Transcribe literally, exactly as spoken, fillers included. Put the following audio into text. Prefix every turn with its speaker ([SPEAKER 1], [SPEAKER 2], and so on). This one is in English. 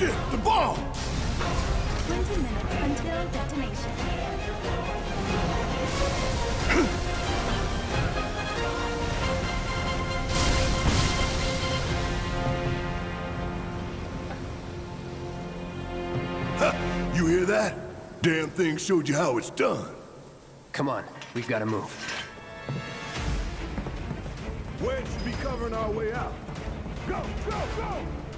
[SPEAKER 1] Shit, the bomb!
[SPEAKER 2] twenty minutes until detonation.
[SPEAKER 1] You hear that? Damn thing showed you how it's done.
[SPEAKER 3] Come on, we've got to move.
[SPEAKER 1] Wedge should be covering our way out. Go, go, go!